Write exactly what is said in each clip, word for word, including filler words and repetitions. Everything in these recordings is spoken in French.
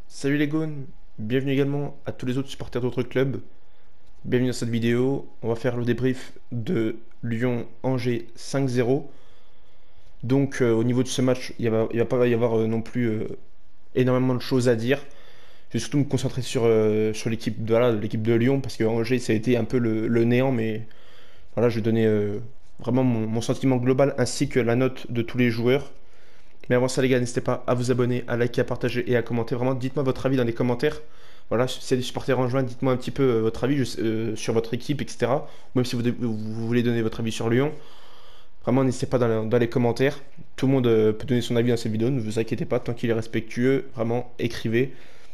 Salut les gones, bienvenue également à tous les autres supporters d'autres clubs. Bienvenue dans cette vidéo, on va faire le débrief de Lyon-Angers cinq zéro. Donc euh, au niveau de ce match, il va, il va pas y avoir euh, non plus euh, énormément de choses à dire. Je vais surtout me concentrer sur, euh, sur l'équipe de, voilà, l'équipe de Lyon parce que Angers ça a été un peu le, le néant, mais voilà, je vais donner euh, vraiment mon, mon sentiment global ainsi que la note de tous les joueurs. Mais avant ça, les gars, n'hésitez pas à vous abonner, à liker, à partager et à commenter. Vraiment, dites-moi votre avis dans les commentaires. Voilà, si c'est des supporters en juin, dites-moi un petit peu euh, votre avis je- euh, sur votre équipe, et cetera. Ou même si vous, de- vous voulez donner votre avis sur Lyon. Vraiment, n'hésitez pas dans, la- dans les commentaires. Tout le monde euh, peut donner son avis dans cette vidéo, ne vous inquiétez pas, tant qu'il est respectueux, vraiment, écrivez.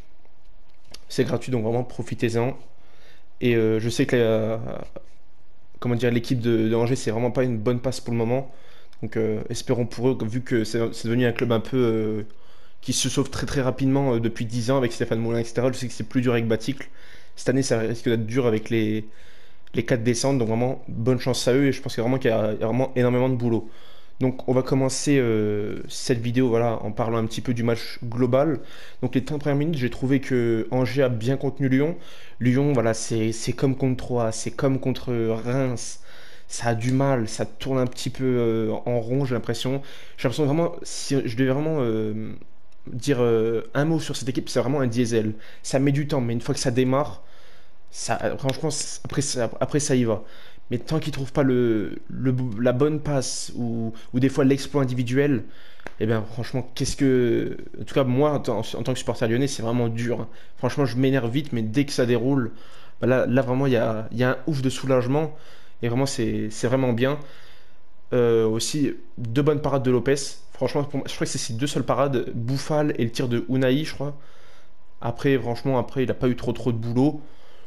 C'est gratuit, donc vraiment, profitez-en. Et euh, je sais que la- comment dire, l'équipe de, de Angers, c'est vraiment pas une bonne passe pour le moment. Donc euh, espérons pour eux, vu que c'est c'est devenu un club un peu euh, qui se sauve très très rapidement euh, depuis dix ans avec Stéphane Moulin, et cetera. Je sais que c'est plus dur avec Baticle. Cette année, ça risque d'être dur avec les, les quatre descentes. Donc vraiment, bonne chance à eux et je pense qu'il y a vraiment, qu'il y a, il y a vraiment énormément de boulot. Donc on va commencer euh, cette vidéo voilà, en parlant un petit peu du match global. Donc les trente premières minutes, j'ai trouvé que Angers a bien contenu Lyon. Lyon, voilà, c'est c'est comme contre Troyes, c'est comme contre Reims. Ça a du mal, ça tourne un petit peu euh, en rond, j'ai l'impression. J'ai l'impression vraiment, si je devais vraiment euh, dire euh, un mot sur cette équipe, c'est vraiment un diesel. Ça met du temps, mais une fois que ça démarre, ça, franchement, c- après ça, après ça y va. Mais tant qu'ils trouvent pas le, le- la bonne passe ou, ou des fois l'exploit individuel, eh bien franchement, qu'est-ce que... En tout cas, moi, en, tant en tant que supporter lyonnais, c'est vraiment dur, hein. Franchement, je m'énerve vite, mais dès que ça déroule, bah là, là vraiment, il y a, il y a un ouf de soulagement. Et vraiment, c'est c'est vraiment bien. Euh, aussi, deux bonnes parades de Lopez. Franchement, pour moi, je crois que c'est ses deux seules parades, Bouffal et le tir de Unai, je crois. Après, franchement, après, il n'a pas eu trop trop de boulot.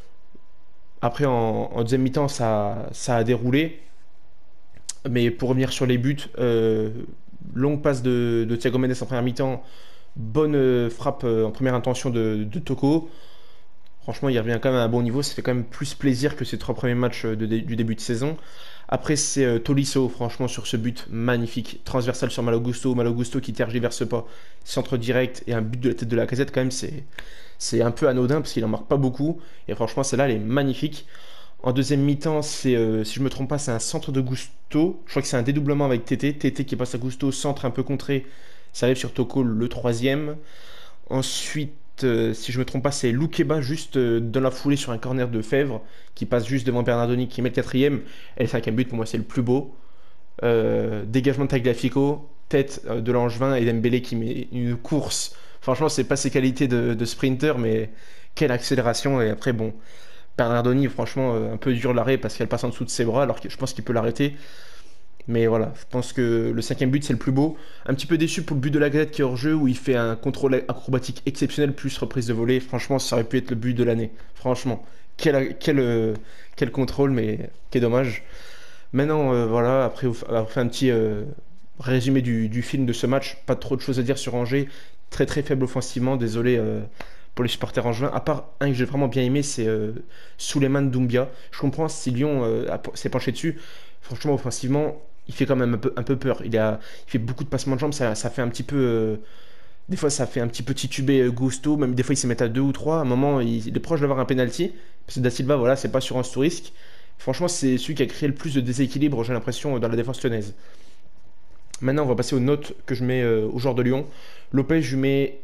Après, en, en deuxième mi-temps, ça, ça a déroulé. Mais pour revenir sur les buts, euh, longue passe de, de Thiago Mendes en première mi-temps, bonne euh, frappe euh, en première intention de, de Toko. Franchement, il revient quand même à un bon niveau. Ça fait quand même plus plaisir que ses trois premiers matchs euh, de dé- du début de saison. Après, c'est euh, Tolisso, franchement, sur ce but magnifique. Transversal sur Malo Gusto. Malo Gusto qui tergiverse pas. Centre direct et un but de la tête de la casette, quand même, c'est, c'est un peu anodin parce qu'il en marque pas beaucoup. Et franchement, celle-là, elle est magnifique. En deuxième mi-temps, c'est, euh, si je me trompe pas, c'est un centre de Gusto. Je crois que c'est un dédoublement avec Tété. Tété qui passe à Gusto, centre un peu contré. Ça arrive sur Toko, le troisième. Ensuite, euh, si je me trompe pas, c'est Loukeba juste euh, dans la foulée sur un corner de Fèvre qui passe juste devant Bernardoni qui met le quatrième. Et le cinquième but, pour moi, c'est le plus beau. Euh, dégagement de Tagliafico, tête euh, de Langevin et Dembélé qui met une course. Franchement, c'est pas ses qualités de, de sprinter, mais quelle accélération. Et après, bon, Bernardoni, franchement, euh, un peu dur l'arrêt parce qu'elle passe en dessous de ses bras, alors que je pense qu'il peut l'arrêter. Mais voilà, je pense que le cinquième but, c'est le plus beau. Un petit peu déçu pour le but de la Gazette qui est hors jeu, où il fait un contrôle acrobatique exceptionnel, plus reprise de volée. Franchement, ça aurait pu être le but de l'année. Franchement, quel, quel, euh, quel contrôle, mais quel dommage. Maintenant, euh, voilà, après avoir fait un petit euh, résumé du, du film de ce match, pas trop de choses à dire sur Angers. Très très faible offensivement, désolé euh, pour les supporters angevins. À part un que j'ai vraiment bien aimé, c'est euh, Souleymane Doumbia. Je comprends si Lyon euh, a- s'est penché dessus. Franchement, offensivement, il fait quand même un peu, un peu peur. Il, a, il fait beaucoup de passements de jambes, ça, ça fait un petit peu. Euh, des fois, ça fait un petit peu tituber euh, Gusto, même des fois, il se met à deux ou trois. À un moment, il, il est proche d'avoir un penalty. Parce que Da Silva, voilà, c'est pas sur un sous risque. Franchement, c'est celui qui a créé le plus de déséquilibre, j'ai l'impression, dans la défense lyonnaise. Maintenant, on va passer aux notes que je mets euh, au joueur de Lyon. Lopez, je lui mets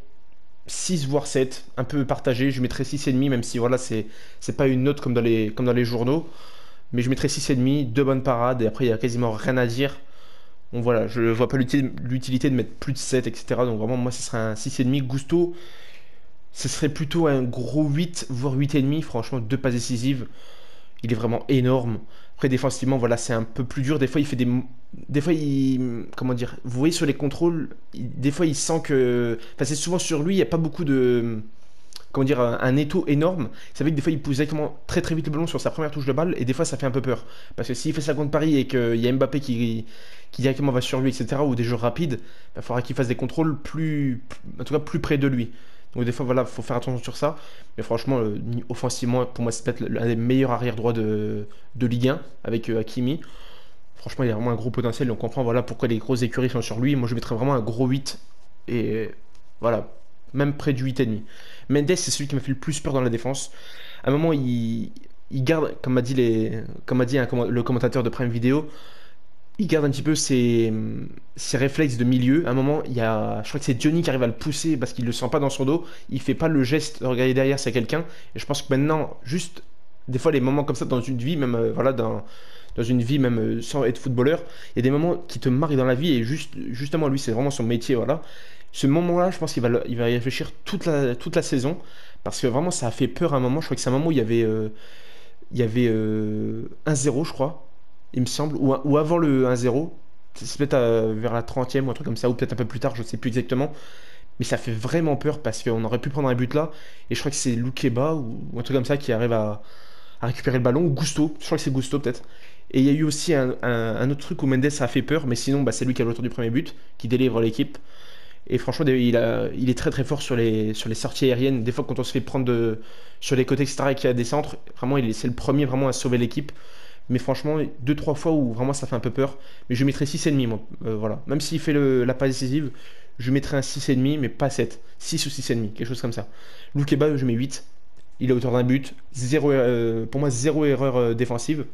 six voire sept, un peu partagé. Je lui mettrais six virgule cinq, même si voilà, c'est c'est pas une note comme dans les, comme dans les journaux. Mais je mettrais six virgule cinq, deux bonnes parades, et après, il y a quasiment rien à dire. Bon, voilà, je vois pas l'uti- l'utilité de mettre plus de sept, et cetera. Donc, vraiment, moi, ce serait un six virgule cinq. Gusto, ce serait plutôt un gros huit, voire huit virgule cinq. Franchement, deux passes décisives. Il est vraiment énorme. Après, défensivement, voilà, c'est un peu plus dur. Des fois, il fait des. Des fois, il. Comment dire? Vous voyez sur les contrôles, il- des fois, il sent que. Enfin, c'est souvent sur lui, il n'y a pas beaucoup de. Comment dire? Un, un étau énorme. Ça fait que des fois, il pousse directement très très vite le ballon sur sa première touche de balle. Et des fois, ça fait un peu peur. Parce que s'il fait ça contre Paris et qu'il y a Mbappé qui, qui directement va sur lui, et cetera, ou des jeux rapides, il faudra qu'il fasse des contrôles plus. En tout cas, plus près de lui. Donc, des fois, voilà, faut faire attention sur ça. Mais franchement, euh, offensivement, pour moi, c'est peut-être l'un des meilleurs arrière droits de, de Ligue un avec euh, Hakimi. Franchement, il a vraiment un gros potentiel. Et on comprend voilà, pourquoi les grosses écuries sont sur lui. Moi, je mettrais vraiment un gros huit. Et voilà. même près du huit virgule cinq. Mendes, c'est celui qui m'a fait le plus peur dans la défense. À un moment, il, il garde, comme m'a dit, les, comme m'a dit un comment- le commentateur de Prime Video, il garde un petit peu ses, ses réflexes de milieu. À un moment, il y a, je crois que c'est Johnny qui arrive à le pousser parce qu'il le sent pas dans son dos. Il fait pas le geste de regarder derrière s'il y a quelqu'un. Et je pense que maintenant, juste des fois, les moments comme ça dans une vie, même euh, voilà, dans, dans une vie même euh, sans être footballeur, il y a des moments qui te marquent dans la vie et juste, justement, lui, c'est vraiment son métier, voilà. Ce moment-là, je pense qu'il va, le- il va y réfléchir toute la, toute la saison parce que vraiment, ça a fait peur à un moment. Je crois que c'est un moment où il y avait, euh, il y avait euh, un zéro, je crois, il me semble, ou, ou avant le un zéro. C'est peut-être euh, vers la trentième ou un truc comme ça, ou peut-être un peu plus tard, je sais plus exactement. Mais ça fait vraiment peur parce qu'on aurait pu prendre un but là. Et je crois que c'est Loukeba ou, ou un truc comme ça qui arrive à, à récupérer le ballon, ou Gusto, je crois que c'est Gusto peut-être. Et il y a eu aussi un, un- un autre truc où Mendes a fait peur, mais sinon bah, c'est lui qui a l'auteur du premier but, qui délivre l'équipe. Et franchement, il, a, il est très très fort sur les, sur les sorties aériennes. Des fois, quand on se fait prendre de, sur les côtés, et cetera, et qu'il y a des centres, vraiment, il est- c'est le premier vraiment à sauver l'équipe. Mais franchement, deux, trois fois où vraiment ça fait un peu peur. Mais je lui mettrais six virgule cinq, moi. Euh, voilà. Même s'il fait le- la passe décisive, je lui mettrais un six virgule cinq, mais pas sept. Six ou six virgule cinq, quelque chose comme ça. Loukeba, je mets huit. Il est auteur d'un but. Zéro, euh, pour moi, zéro erreur euh, défensive.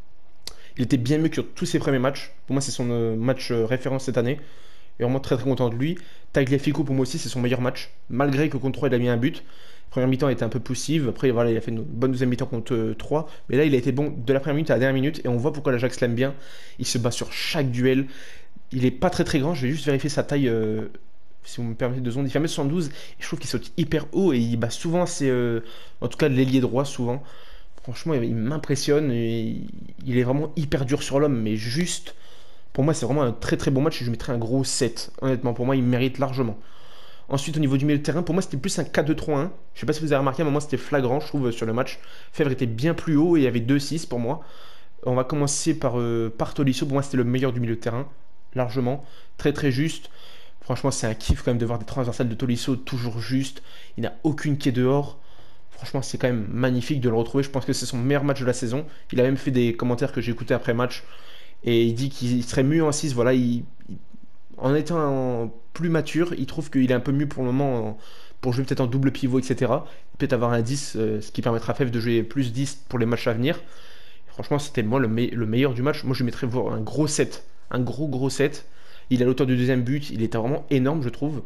Il était bien mieux que sur tous ses premiers matchs. Pour moi, c'est son euh, match euh, référence cette année. Et vraiment très très content de lui. Tagliafico, pour moi aussi, c'est son meilleur match. Malgré que contre trois, il a mis un but. Première mi-temps était un peu poussive. Après, voilà, il a fait une bonne deuxième mi-temps contre euh, trois. Mais là, il a été bon de la première minute à la dernière minute. Et on voit pourquoi l'Ajax l'aime bien. Il se bat sur chaque duel. Il est pas très très grand. Je vais juste vérifier sa taille. Euh, si vous me permettez deux secondes. Il fait un mètre soixante-douze. Et je trouve qu'il saute hyper haut. Et il bat souvent ses. Euh, en tout cas, l'ailier droit, souvent. Franchement, il m'impressionne. Et il est vraiment hyper dur sur l'homme. Mais juste. Pour moi, c'est vraiment un très très bon match et je mettrais un gros sept. Honnêtement, pour moi, il mérite largement. Ensuite, au niveau du milieu de terrain, pour moi, c'était plus un quatre deux trois un. Je sais pas si vous avez remarqué, à un moment, c'était flagrant, je trouve, sur le match. Fèvre était bien plus haut et il y avait deux six pour moi. On va commencer par, euh, par Tolisso. Pour moi, c'était le meilleur du milieu de terrain, largement. Très très juste. Franchement, c'est un kiff quand même de voir des transversales de Tolisso toujours juste. Il n'a aucune quai dehors. Franchement, c'est quand même magnifique de le retrouver. Je pense que c'est son meilleur match de la saison. Il a même fait des commentaires que j'ai écoutés après match. Et il dit qu'il serait mieux en six. Voilà, il, il- en étant plus mature, il trouve qu'il est un peu mieux pour le moment en- pour jouer peut-être en double pivot, et cetera. Peut-être avoir un dix, euh, ce qui permettra à Fèvre de jouer plus dix pour les matchs à venir. Franchement, c'était moi le, me- le meilleur du match. Moi, je lui mettrais voir un gros sept. Un gros, gros sept. Il a l'auteur du deuxième but. Il était vraiment énorme, je trouve.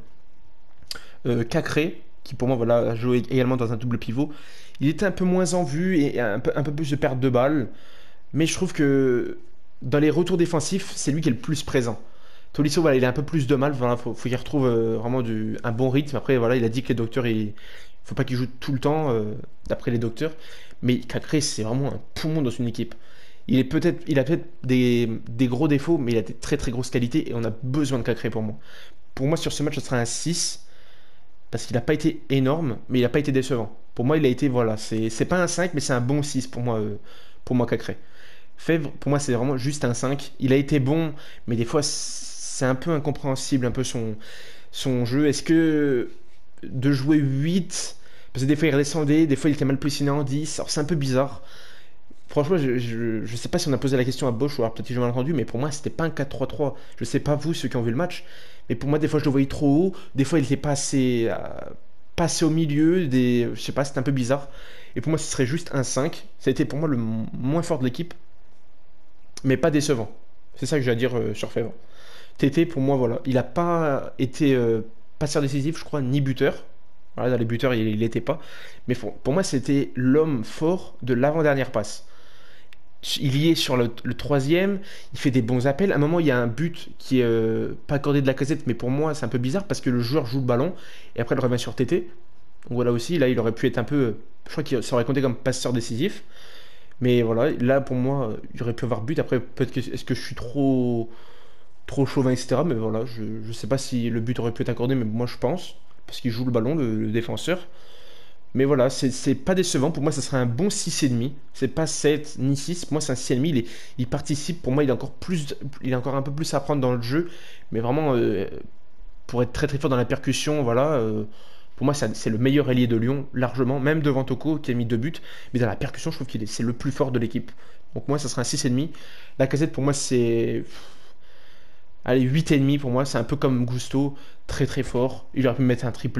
Euh, Cacré, qui pour moi voilà, a joué également dans un double pivot. Il était un peu moins en vue et un peu, un peu plus de perte de balles. Mais je trouve que dans les retours défensifs, c'est lui qui est le plus présent. Tolisso, voilà, il a un peu plus de mal. Voilà, faut, faut qu'il retrouve euh, vraiment du, un bon rythme. Après, voilà, il a dit que les docteurs, il faut pas qu'il joue tout le temps, euh, d'après les docteurs. Mais Cacré, c'est vraiment un poumon dans une équipe. Il est peut-être, il a peut-être des, des gros défauts, mais il a des très très grosses qualités et on a besoin de Cacré pour moi. Pour moi, sur ce match, ce sera un six parce qu'il n'a pas été énorme, mais il n'a pas été décevant. Pour moi, il a été, voilà, c'est c'est pas un cinq, mais c'est un bon six pour moi, euh, pour moi Cacré. Fèvre, pour moi, c'est vraiment juste un cinq. Il a été bon, mais des fois, c'est un peu incompréhensible, un peu son, son jeu. Est-ce que de jouer huit, parce que des fois il redescendait, des fois il était mal positionné en dix, alors c'est un peu bizarre. Franchement, je, je, je sais pas si on a posé la question à Bosch ou alors peut-être que j'ai mal entendu, mais pour moi, c'était pas un quatre trois trois. Je sais pas vous, ceux qui ont vu le match, mais pour moi, des fois, je le voyais trop haut, des fois, il était pas assez, euh, pas assez au milieu, des, je sais pas, c'était un peu bizarre. Et pour moi, ce serait juste un cinq. Ça a été pour moi le m- moins fort de l'équipe, mais pas décevant. C'est ça que j'ai à dire euh, sur Fèvre. Tété, pour moi, voilà, il n'a pas été euh, passeur décisif, je crois, ni buteur. Voilà, dans les buteurs, il n'était pas. Mais pour, pour moi, c'était l'homme fort de l'avant-dernière passe. Il y est sur le, le troisième, il fait des bons appels. À un moment, il y a un but qui est euh, pas accordé de la casette, mais pour moi, c'est un peu bizarre parce que le joueur joue le ballon et après, il revient sur Tété. Donc voilà aussi, là, il aurait pu être un peu. Je crois qu'il ça aurait compté comme passeur décisif. Mais voilà, là, pour moi, euh, il aurait pu avoir but. Après, peut-être que est-ce que je suis trop trop chauvin, et cetera. Mais voilà, je ne sais pas si le but aurait pu être accordé, mais moi je pense, parce qu'il joue le ballon, le, le défenseur. Mais voilà, c'est c'est pas décevant. Pour moi, ça serait un bon six virgule cinq. C'est pas sept ni six. Pour moi, c'est un six virgule cinq. Il, est- il participe. Pour moi, il a encore plus, il a encore un peu plus à apprendre dans le jeu. Mais vraiment, euh, pour être très très fort dans la percussion, voilà. Euh, pour moi, ça- c'est le meilleur ailier de Lyon, largement. Même devant Toko, qui a mis deux buts. Mais dans la percussion, je trouve qu'il est, c'est le plus fort de l'équipe. Donc moi, ça serait un six virgule cinq. La casette, pour moi, c'est allez, huit virgule cinq pour moi, c'est un peu comme Gusto, très très fort. Il aurait pu mettre un triplé.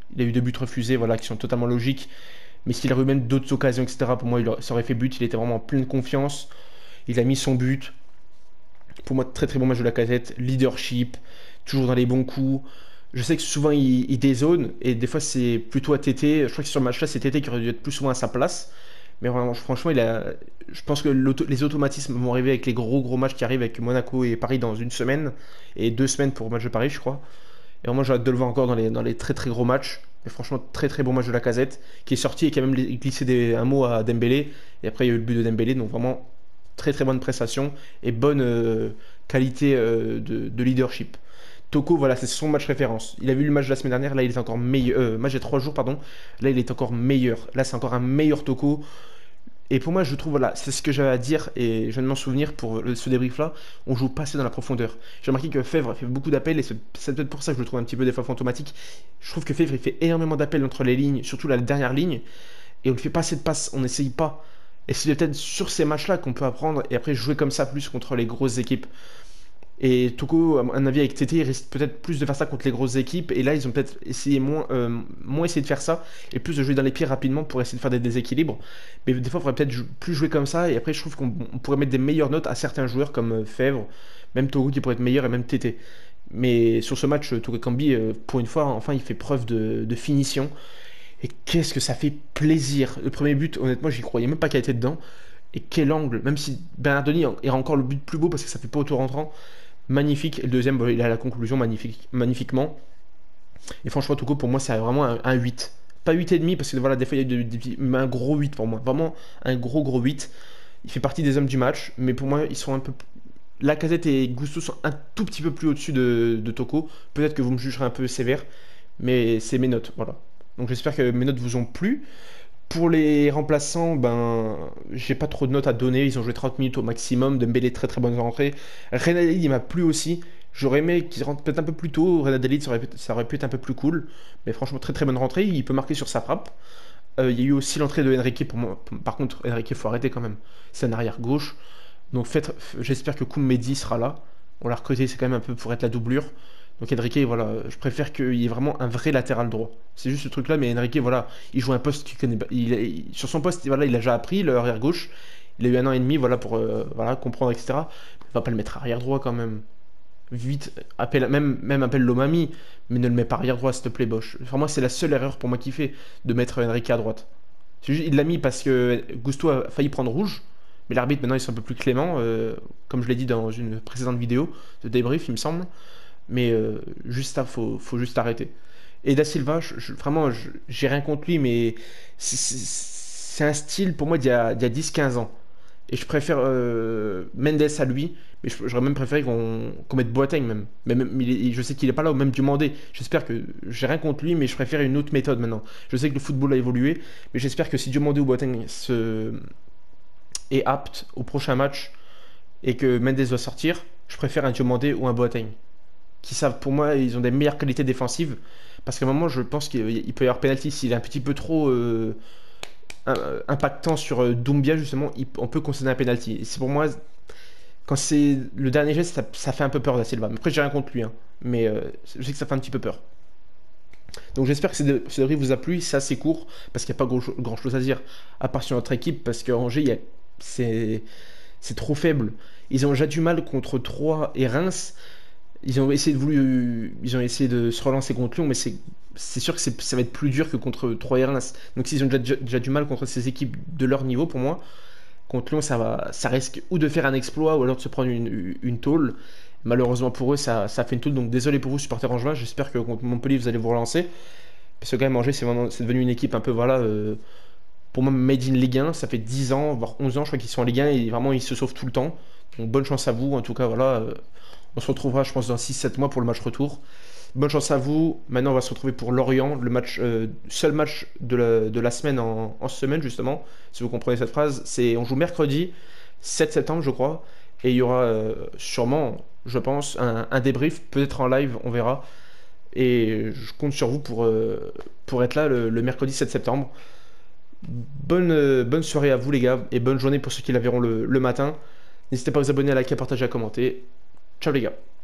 Il a eu deux buts refusés, voilà, qui sont totalement logiques. Mais s'il a eu même d'autres occasions, et cetera, pour moi, il aurait, ça aurait fait but. Il était vraiment en pleine confiance. Il a mis son but. Pour moi, très très bon match de Lacazette. Leadership, toujours dans les bons coups. Je sais que souvent il, il dézone et des fois c'est plutôt à Tété. Je crois que sur le match-là, c'est Tété qui aurait dû être plus souvent à sa place. Mais vraiment, franchement, il a... je pense que l'auto- les automatismes vont arriver avec les gros gros matchs qui arrivent avec Monaco et Paris dans une semaine et deux semaines pour le match de Paris, je crois. Et vraiment, j'ai hâte de le voir encore dans les, dans les très très gros matchs. Mais franchement, très très bon match de Lacazette qui est sorti et qui a même glissé des- un mot à Dembélé. Et après, il y a eu le but de Dembélé. Donc vraiment, très très bonne prestation et bonne euh, qualité euh, de, de leadership. Toko, voilà, c'est son match référence. Il a vu le match de la semaine dernière, là il est encore meilleur. Euh, match il y a trois jours, pardon. Là il est encore meilleur. Là c'est encore un meilleur Toko. Et pour moi, je trouve, voilà, c'est ce que j'avais à dire et je viens de m'en souvenir pour le- ce débrief-là. On joue pas assez dans la profondeur. J'ai remarqué que Fèvre fait beaucoup d'appels et c'est c'est peut-être pour ça que je le trouve un petit peu des fois fantomatique. Je trouve que Fèvre il fait énormément d'appels entre les lignes, surtout la dernière ligne, et on ne fait pas assez de passes, on n'essaye pas. Et c'est peut-être sur ces matchs-là qu'on peut apprendre et après jouer comme ça plus contre les grosses équipes. Et Toko, à mon avis, avec Tété, il risque peut-être plus de faire ça contre les grosses équipes. Et là, ils ont peut-être essayé moins, euh, moins essayé de faire ça et plus de jouer dans les pieds rapidement pour essayer de faire des déséquilibres. Mais des fois, il faudrait peut-être jou- plus jouer comme ça. Et après, je trouve qu'on on pourrait mettre des meilleures notes à certains joueurs comme euh, Fèvre, même Togo qui pourrait être meilleur et même Tété. Mais sur ce match, euh, Togo Kambi, euh, pour une fois, enfin, il fait preuve de, de finition. Et qu'est-ce que ça fait plaisir. Le premier but, honnêtement, j'y croyais même pas qu'elle était dedans. Et quel angle, même si Bernardoni est encore le but plus beau parce que ça fait pas autour rentrant. Magnifique. Et le deuxième, bon, il a la conclusion magnifique, magnifiquement. Et franchement, Toko, pour moi, c'est vraiment un, un huit. Pas huit et demi parce que voilà, des fois, il y a des, des petits- mais un gros huit pour moi. Vraiment un gros, gros huit. Il fait partie des hommes du match. Mais pour moi, ils sont un peu. Lacazette et Gusto sont un tout petit peu plus au-dessus de, de Toko. Peut-être que vous me jugerez un peu sévère. Mais c'est mes notes. Voilà. Donc j'espère que mes notes vous ont plu. Pour les remplaçants, ben, j'ai pas trop de notes à donner. Ils ont joué trente minutes au maximum. Dembélé, très très bonne rentrée. Reina il m'a plu aussi. J'aurais aimé qu'il rentre peut-être un peu plus tôt. Reina ça aurait, pu- ça aurait pu être un peu plus cool. Mais franchement, très très bonne rentrée. Il peut marquer sur sa frappe. Euh, il y a eu aussi l'entrée de Enrique pour moi. Par contre, Enrique, faut arrêter quand même. C'est un arrière gauche. Donc faites, j'espère que Koum Mehdi sera là. On l'a recruté, c'est quand même un peu pour être la doublure. Donc Enrique, voilà, je préfère qu'il y ait vraiment un vrai latéral droit. C'est juste ce truc-là, mais Enrique, voilà, il joue un poste qu'il connaît pas. Il, il- sur son poste, voilà, il a déjà appris le arrière gauche. Il a eu un an et demi, voilà, pour euh, voilà, comprendre, et cetera. Il va pas le mettre arrière droit quand même. Vite, appelle, même, même appelle Lomami, mais ne le mets pas arrière droit, s'il te plaît, Bosch. Vraiment, c'est la seule erreur pour moi qu'il fait de mettre Enrique à droite. C'est juste- il l'a mis parce que Gusto a failli prendre rouge, mais l'arbitre maintenant ils sont un peu plus clément, euh, comme je l'ai dit dans une précédente vidéo de débrief, il me semble. Mais euh, juste ça, faut, faut juste arrêter. Et Da Silva, je- je- vraiment, je- j'ai rien contre lui, mais c'est c'est- c'est un style pour moi d'il y a, d'il y a dix quinze ans. Et je préfère euh, Mendes à lui, mais je- j'aurais même préféré qu'on qu'on mette Boateng même. Mais même, il est- je sais qu'il est pas là, ou même Diomandé. J'espère que j'ai rien contre lui, mais je préfère une autre méthode maintenant. Je sais que le football a évolué, mais j'espère que si Diomandé ou Boateng se... est apte au prochain match et que Mendes doit sortir, je préfère un Diomandé ou un Boateng qui savent, pour moi, ils ont des meilleures qualités défensives. Parce qu'à un moment, je pense qu'il il peut y avoir penalty s'il est un petit peu trop euh, im- impactant sur euh, Doumbia, justement, il- on peut considérer un penalty. Et c'est pour moi, quand c'est le dernier geste, ça, ça fait un peu peur Da Silva. Mais après, j'ai rien contre lui, hein. Mais euh, je sais que ça fait un petit peu peur. Donc j'espère que ce dé- ce débrief vous a plu. C'est assez court parce qu'il n'y a pas grand, grand chose à dire à part sur notre équipe. Parce que Angers, il y a- c'est c'est trop faible. Ils ont déjà du mal contre Troyes et Reims. Ils ont essayé de voulu, ils ont essayé de se relancer contre Lyon, mais c'est c'est sûr que c'est- ça va être plus dur que contre Troyes et Reims. Donc s'ils ont déjà, déjà- déjà du mal contre ces équipes de leur niveau, pour moi, contre Lyon, ça va, ça risque ou de faire un exploit ou alors de se prendre une, une tôle. Malheureusement pour eux, ça, ça fait une tôle. Donc désolé pour vous, supporters angevins. J'espère que contre Montpellier, vous allez vous relancer. Parce que quand même, Angers, c'est vraiment- c'est devenu une équipe un peu, voilà, euh, pour moi, made in Ligue un. Ça fait dix ans, voire onze ans, je crois qu'ils sont en Ligue un et vraiment, ils se sauvent tout le temps. Donc bonne chance à vous. En tout cas, voilà. euh, on se retrouvera, je pense, dans six sept mois pour le match retour. Bonne chance à vous. Maintenant, on va se retrouver pour Lorient, le match, euh, seul match de la, de la semaine en, en semaine, justement. Si vous comprenez cette phrase, c'est on joue mercredi sept septembre, je crois. Et il y aura euh, sûrement, je pense, un, un débrief, peut-être en live, on verra. Et je compte sur vous pour, euh, pour être là le, le mercredi sept septembre. Bonne, euh, bonne soirée à vous, les gars, et bonne journée pour ceux qui la verront le, le matin. N'hésitez pas à vous abonner, à liker, à partager, à commenter. Ciao, les gars.